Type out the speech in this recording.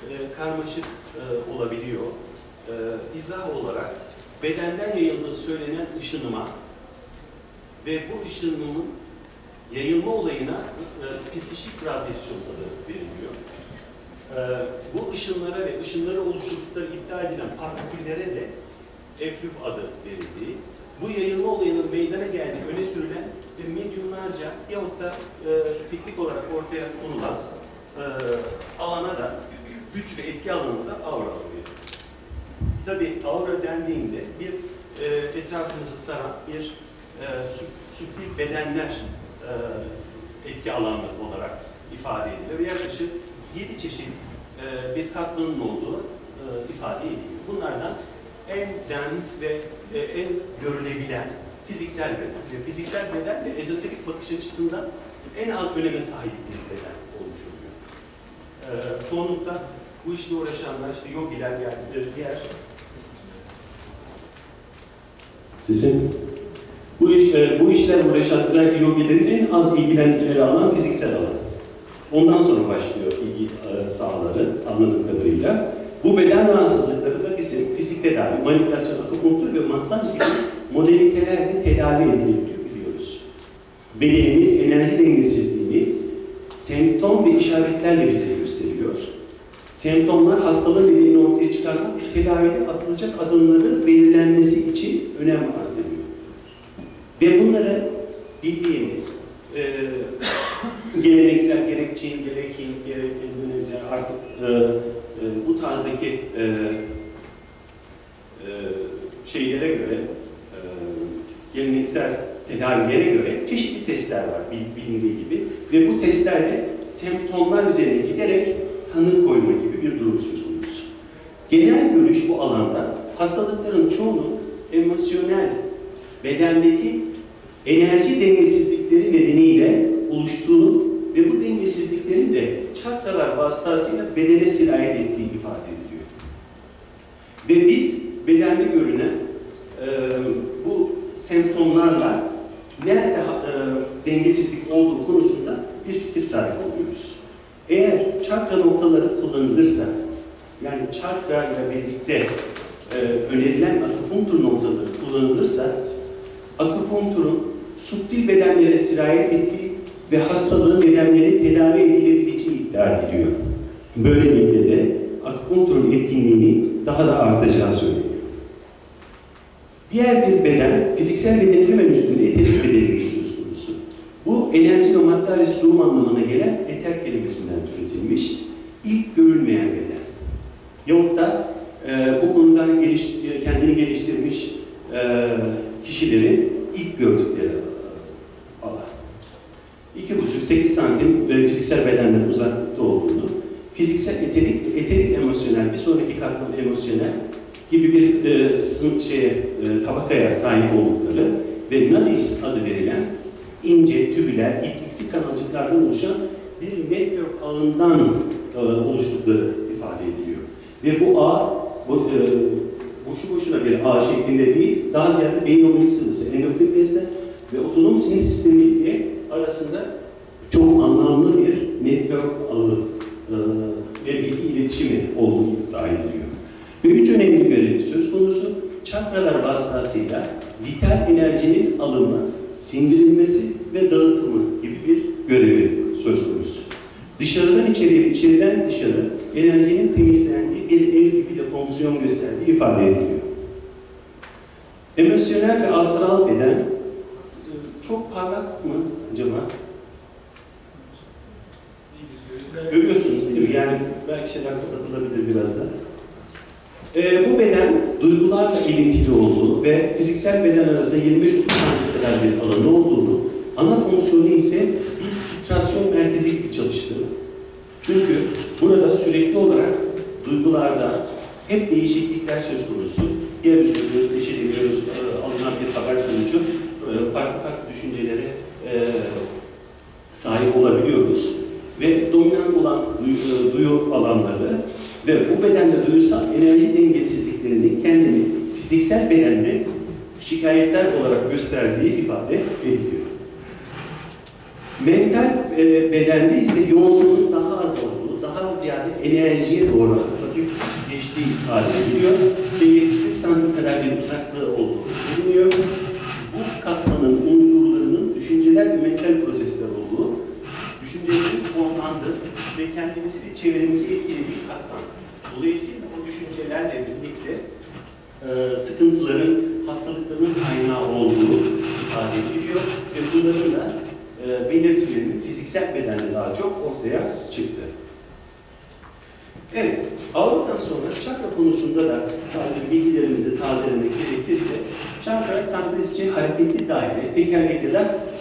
karmaşık olabiliyor. İzah olarak bedenden yayıldığı söylenen ışınıma ve bu ışınımın yayılma olayına psişik radyasyon adı veriliyor. Bu ışınlara ve ışınları oluşturdukları iddia edilen partiküllere de eflüf adı verildiği, bu yayılma olayının meydana geldiği öne sürülen ve medyumlarca yahut da teknik olarak ortaya konulan alana da, güç ve etki alanına da aura adı veriyor. Tabii aura dendiğinde bir etrafımızı saran bir subtil bedenler etki alanları olarak ifade edilir ve yaklaşık 7 çeşit bir katmanın olduğu ifade ediliyor. Bunlardan en dens ve en görülebilen fiziksel beden. Ve fiziksel beden de ezoterik bakış açısından en az öneme sahip bir beden olmuş oluyor. Çoğunlukla bu işle uğraşanlar, işte yogiler, yani diğer sesin bu işlerle uğraşan özellikle yogilerin en az ilgilendikleri alan fiziksel alan. Ondan sonra başlıyor ilgi sahaları anladığım kadarıyla. Bu beden rahatsızlıkları da bizim fizik tedavi, manipülasyon, akupunktur ve masaj gibi modalitelerle tedavi edilebiliyoruz. Bedenimiz enerji dengesizliğini semptom ve işaretlerle bize gösteriyor. Semptomlar hastalığın nedenini ortaya çıkarmak, tedavide atılacak adımların belirlenmesi için önem arz ediyor. Ve bunları bildiğimiz geleneksel, gerek Çin, gerek Hint, gerek Endonezya artık bu tarzdaki şeylere göre, geleneksel tedavilere göre çeşitli testler var bilindiği gibi ve bu testlerle semptomlar üzerine giderek tanı koyma gibi bir durum söz konusu. Genel görüş bu alanda hastalıkların çoğunun emosyonel, bedendeki enerji dengesizlikleri nedeniyle oluştuğu ve bu dengesizliklerin de çakralar vasıtasıyla bedene sirayet ettiği ifade ediliyor. Ve biz bedende görünen bu semptomlarla nerede dengesizlik olduğu konusunda bir fikir sahibi oluyoruz. Eğer çakra noktaları kullanılırsa, yani çakra ile birlikte önerilen akupunktur noktaları kullanılırsa, akupunkturun subtil bedenlere sirayet ettiği ve hastalığın bedenleri tedavi edilebileceği iddia ediliyor. Böylelikle de akupunkturun etkinliğini daha da artacağı söyleniyor. Diğer bir beden, fiziksel bedenin hemen üstünde eterik bedenimiz söz konusu. Bu enerji ve maddaris durum anlamına gelen eter kelimesinden türetilmiş, ilk görülmeyen beden. Yahut da bu konuda kendini geliştirmiş kişilerin ilk gördükleri alan. 2,5-8 santim fiziksel bedenden uzaklıkta olduğunu, fiziksel eterik emosyonel, bir sonraki katman emosyonel gibi bir tabakaya sahip oldukları ve nadis adı verilen ince, tübüler, ipliksi kanalcıklardan oluşan bir network ağından oluştukları ifade ediliyor. Ve bu ağ, boşu boşuna bir ağ şeklinde değil, daha ziyade beyin omurilik sıvısı, endokrin bezler ve otonom sinir sistemi arasında çok anlamlı bir network ağı ve bilgi iletişimi olduğu iddia ediliyor. Ve 3 önemli görevi söz konusu, çakralar vasıtasıyla vital enerjinin alımı, sindirilmesi ve dağıtımı gibi bir görevi söz konusu. Dışarıdan içeriye, içeriden dışarı enerjinin temizlendiği bir ev gibi de fonksiyon gösterdiği ifade ediliyor. Emosyonel ve astral beden çok parlak mı acaba? Görüyorsunuz değil mi? Yani belki şeyler kapatılabilir biraz da. Bu beden duygularla ilintili olduğu ve fiziksel beden arasında 25-30 santim kadar bir alanı olduğunu, ana fonksiyonu ise bir filtrasyon merkezi gibi çalıştığı. Çünkü burada sürekli olarak duygularda hep değişiklikler söz konusu. Yer üzülüyoruz, neşeleniyoruz, alınan bir haber sonucu farklı düşüncelere sahip olabiliyoruz. Ve dominant olan duyu alanları ve bu bedende duyusal enerji dengesizliklerinin kendini fiziksel bedende şikayetler olarak gösterdiği ifade ediliyor. Mental bedende ise yoğunluğun daha az olduğu, daha ziyade enerjiye doğru hafif geçtiği ifade ediliyor ve 75 santim kadar bir uzaklığı olduğu söyleniyor. Bu katmanın unsurlarının düşünceler ve mental prosesler olduğu, düşüncelerin formlandığı ve kendimizi ve çevremizi etkilediği katman. Dolayısıyla o düşüncelerle birlikte sıkıntıların, hastalıkların kaynağı olduğu ifade ediliyor ve bunların da belirtilerinin fiziksel bedende daha çok ortaya çıktı. Evet, Avrupa'dan sonra çakra konusunda da bilgilerimizi tazelemek gerekirse, çakra sanskritçe hareketli daire, tekerlek ya da